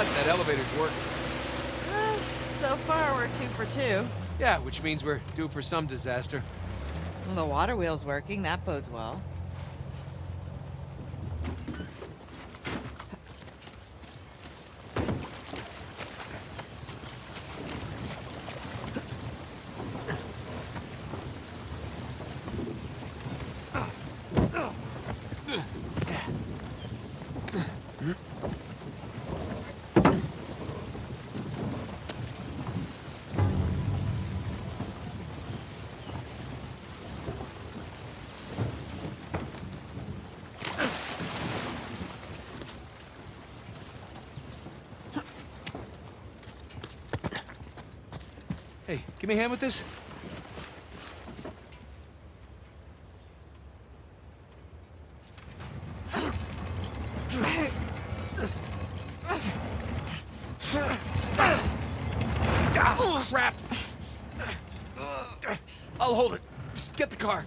But that elevator's working. So far, we're 2 for 2. Yeah, which means we're due for some disaster. Well, the water wheel's working. That bodes well. Hey, give me a hand with this. Oh, crap! I'll hold it. Just get the car.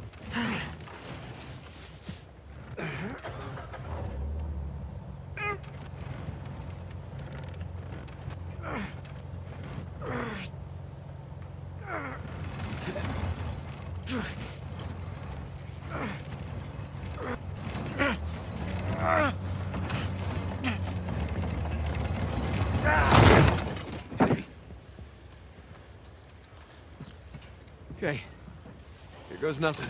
Okay, here goes nothing.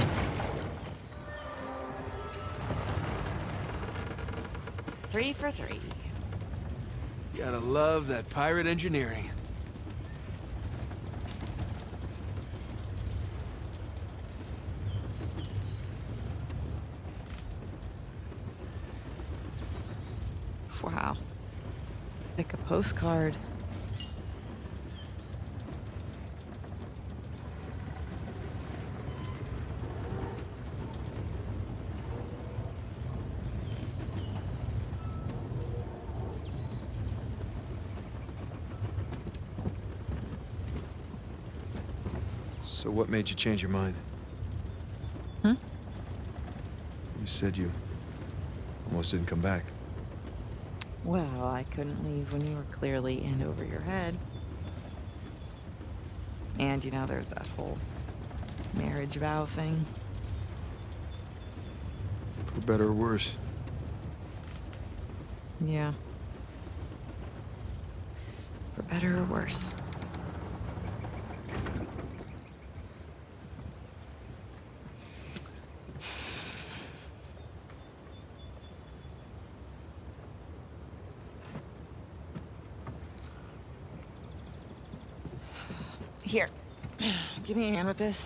3 for 3. Gotta love that pirate engineering. Wow. Like a postcard. So what made you change your mind? Hmm? You said you almost didn't come back. Well, I couldn't leave when you were clearly in over your head. And, you know, there's that whole marriage vow thing. For better or worse. Yeah. For better or worse. Here. Give me a hand with this.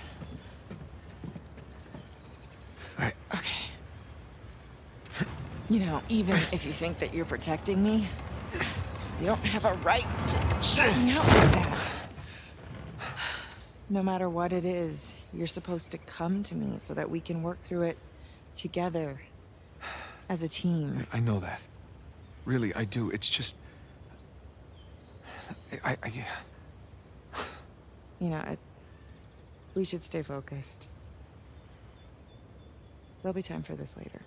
All right. Okay. You know, even if you think that you're protecting me, you don't have a right to shut me out like that. No matter what it is, you're supposed to come to me so that we can work through it together as a team. I know that. Really, I do. It's just... You know, we should stay focused. There'll be time for this later.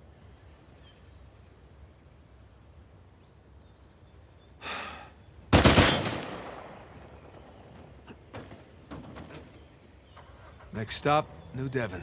Next stop, New Devon.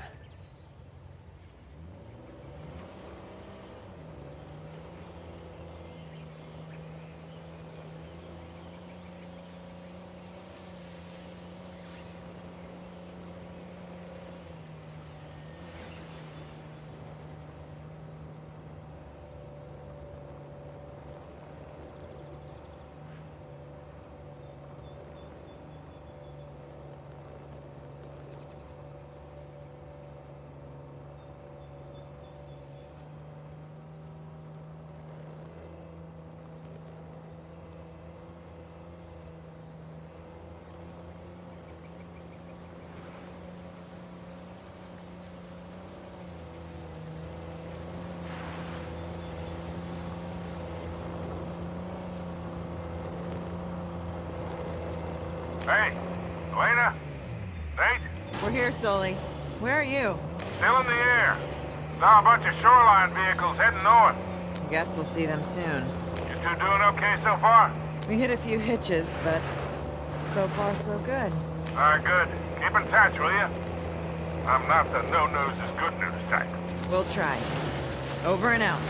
Hey, Elena? Nate? We're here, Sully. Where are you? Still in the air. Saw a bunch of shoreline vehicles heading north. I guess we'll see them soon. You You two doing okay so far? We hit a few hitches, but so far so good. All right, good. Keep in touch, will you? I'm not the no news is good news type. We'll try. Over and out.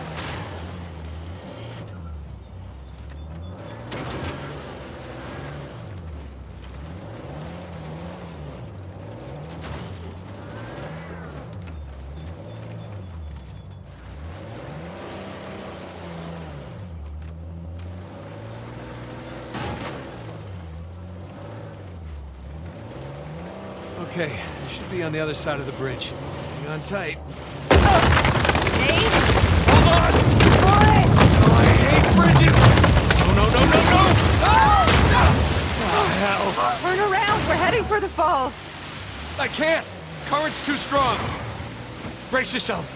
Okay, we should be on the other side of the bridge. Hang on tight. Nate? Hold on! For it! Oh, I hate bridges! No, no, no, no, no! Oh, hell! Turn around! We're heading for the falls! I can't! Current's too strong! Brace yourself!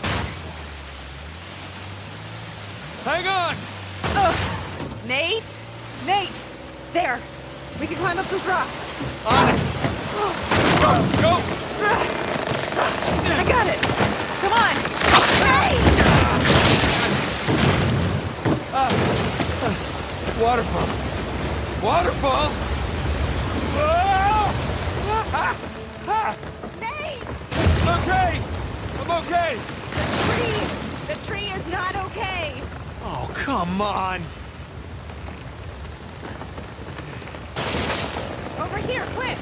Hang on! Nate? Nate! There! We can climb up those rocks! On it! Go! Go! I got it! Come on! Nate! Waterfall! Waterfall! Whoa! Nate! Okay! I'm okay! The tree is not okay! Oh, come on! Over here, quick!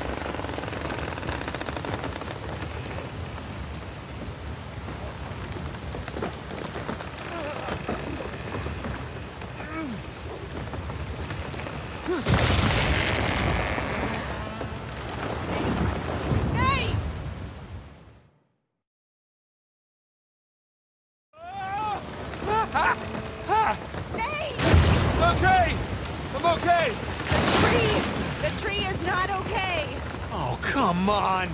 Nate! Nate! Okay! I'm okay! The tree is not okay! Oh, come on!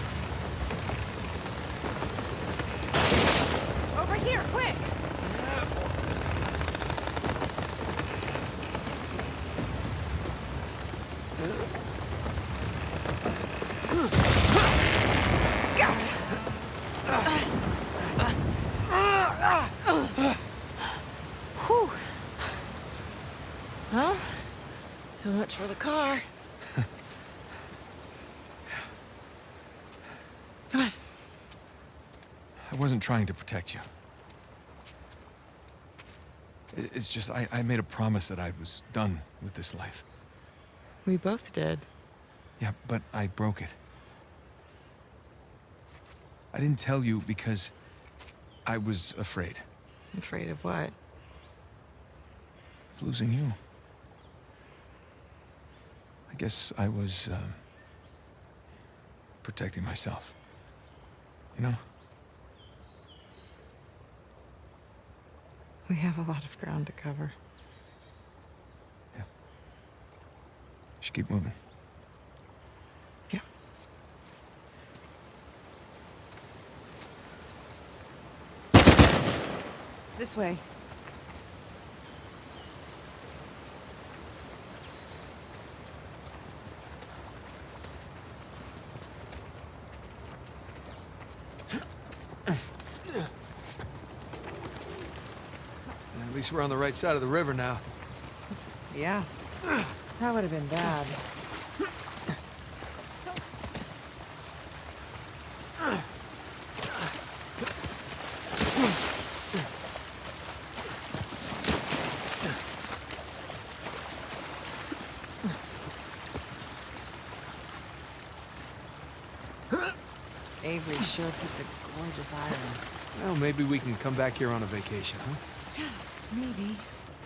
Over here, quick! Whew. Well, so much for the car. Come on. I wasn't trying to protect you. It's just, I made a promise that I was done with this life. We both did. Yeah, but I broke it. I didn't tell you because I was afraid Afraid of what? of losing you. I guess I was, protecting myself. You know? We have a lot of ground to cover. Yeah. Should keep moving. Yeah. This way. At least we're on the right side of the river now. Yeah. That would have been bad. Avery sure picked a gorgeous island. Well, maybe we can come back here on a vacation, huh? Maybe.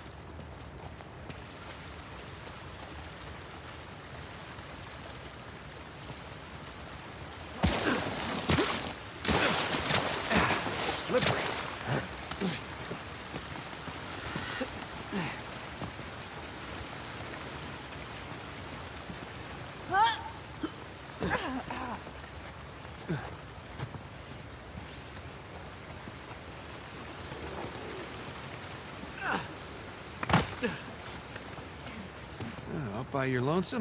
Slippery. Out by your lonesome?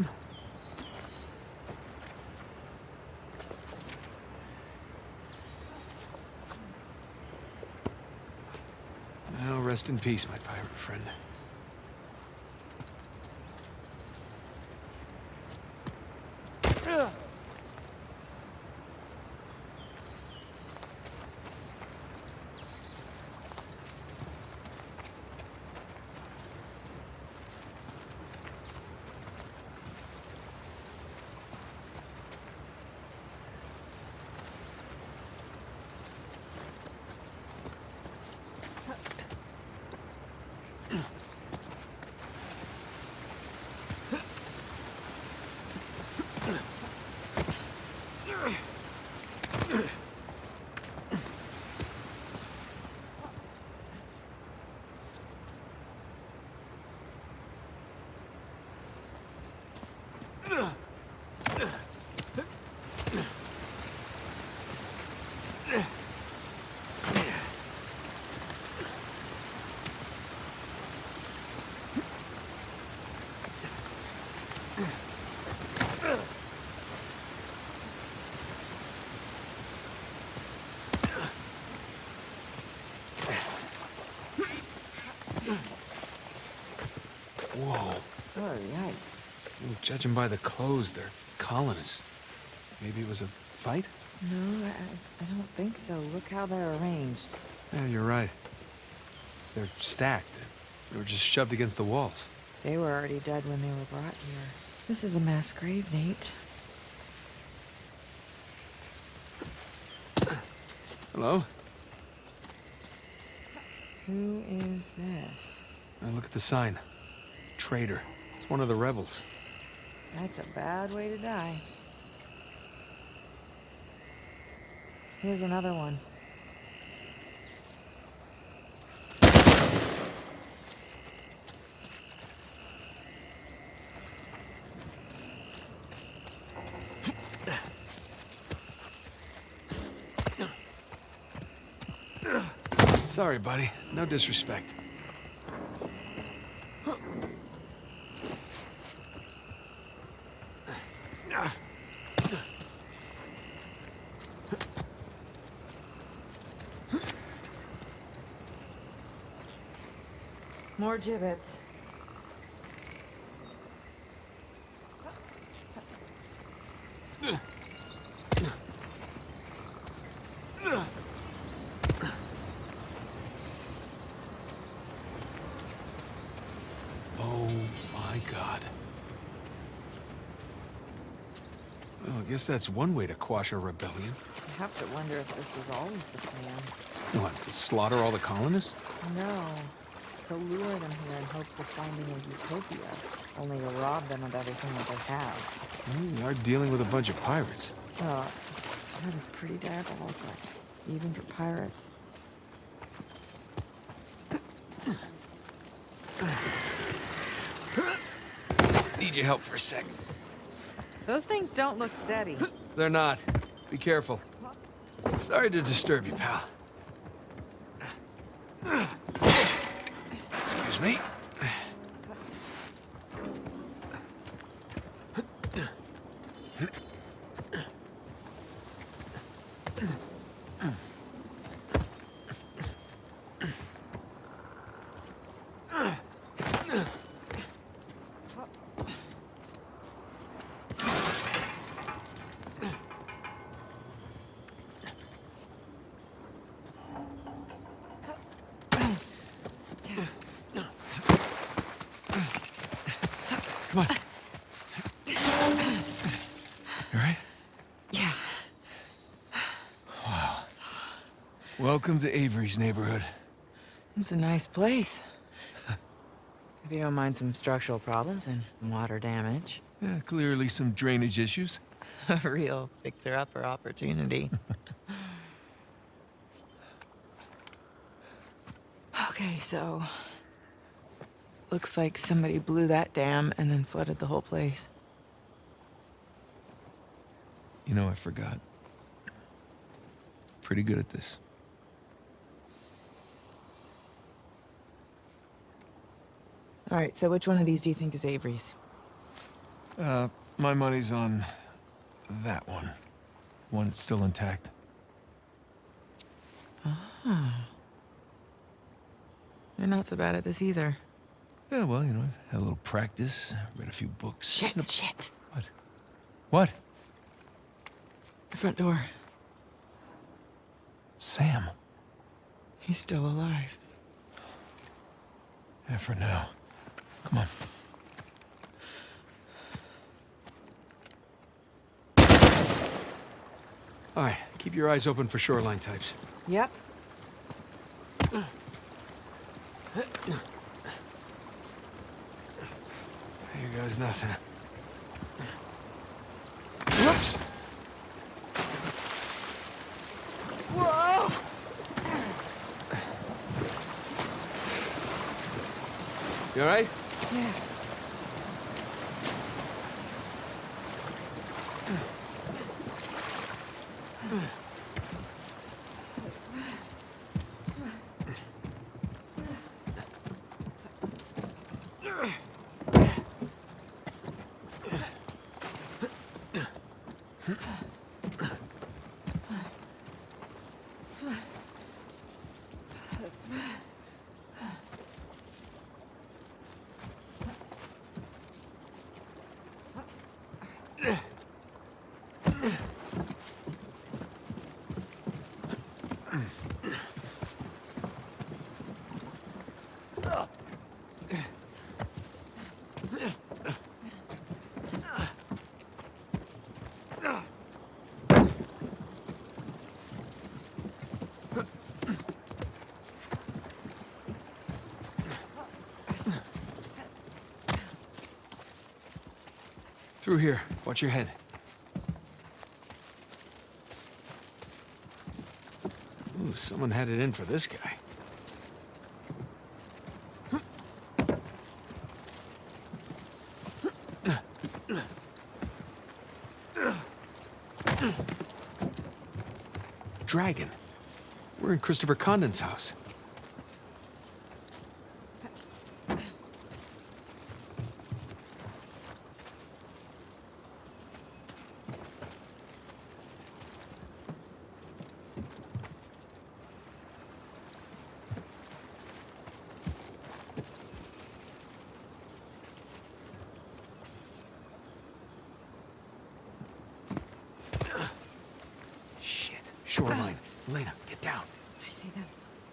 Well, rest in peace, my pirate friend. Whoa. Oh, yikes. Well, judging by the clothes, they're colonists. Maybe it was a fight? No, I don't think so. Look how they're arranged. Yeah, you're right. They're stacked. They were just shoved against the walls. They were already dead when they were brought here. This is a mass grave, Nate. Hello? Who is this? Now look at the sign. Traitor. It's one of the rebels. That's a bad way to die. Here's another one. Sorry, buddy. No disrespect. More gibbets. Oh my God. Well, I guess that's one way to quash a rebellion. I have to wonder if this was always the plan. What, to slaughter all the colonists? No. To lure them here in hopes of finding a utopia, only to rob them of everything that they have. Well, we are dealing with a bunch of pirates. Oh, that is pretty diabolical, even for pirates. Just need your help for a sec. Those things don't look steady. They're not. Be careful. Sorry to disturb you, pal. Excuse me. Come on. You all right? Yeah. Wow. Welcome to Avery's neighborhood. It's a nice place. If you don't mind some structural problems and water damage. Yeah, clearly some drainage issues. A real fixer-upper opportunity. Okay, so... looks like somebody blew that dam and then flooded the whole place. You know, I forgot. Pretty good at this. All right, so which one of these do you think is Avery's? My money's on that one. One that's still intact. Oh. You're not so bad at this either. Yeah, well, you know, I've had a little practice, read a few books. Shit. What? What? The front door. Sam. He's still alive. Yeah, for now. Come on. All right, keep your eyes open for shoreline types. Yep. Here goes nothing. Whoops! Whoa! You all right? Yeah. Through here. Watch your head. Ooh, someone had it in for this guy. Dragon. We're in Christopher Condon's house. Shit. Shoreline. Elena, get down. I see them.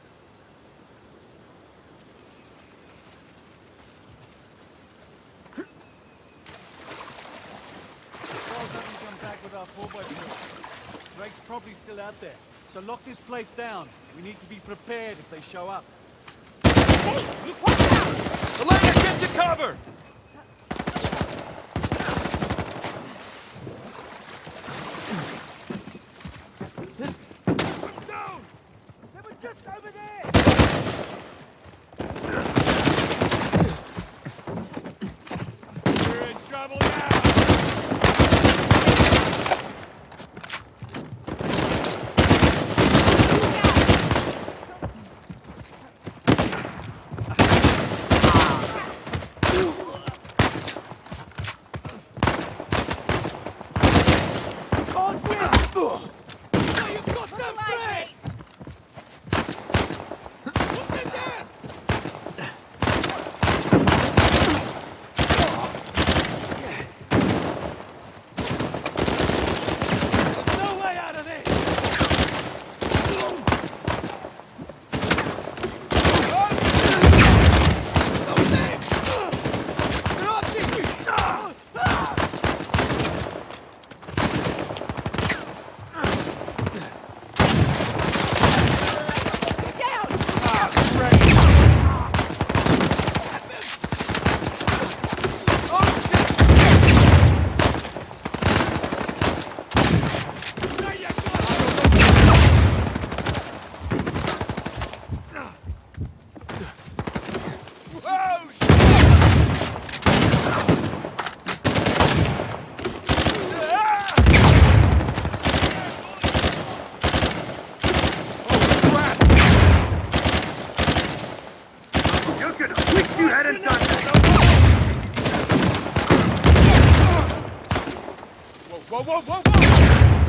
Paul doesn't come back with our 4x4. Drake's probably still out there. So lock this place down. We need to be prepared if they show up. Hey! Watch out! Elena, get to cover! Down! They were just over there! We're in trouble now! No way out of this! Whoa, whoa, whoa, whoa!